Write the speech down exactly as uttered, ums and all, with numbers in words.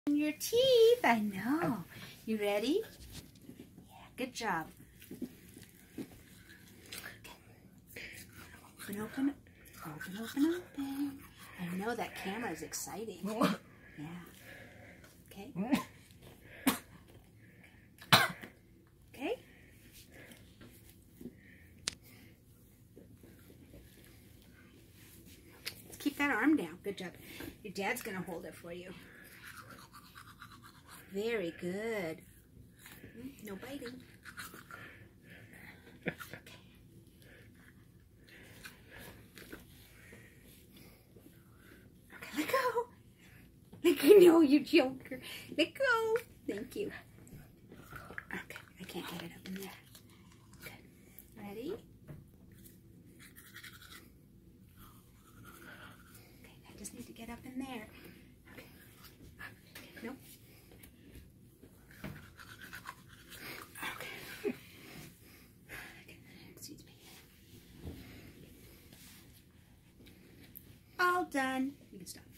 Your teeth, I know. You ready? Yeah, good job. Open, open, open, open, open. I know that camera is exciting. Yeah. Okay. Okay. Let's keep that arm down. Good job. Your dad's going to hold it for you. Very good. No biting. Okay. Okay, let go. Let go. No, you joker. Let go. Thank you. Okay, I can't get it up in there. Good. Ready? Okay, I just need to get up in there. Okay. Nope. All done. You can stop.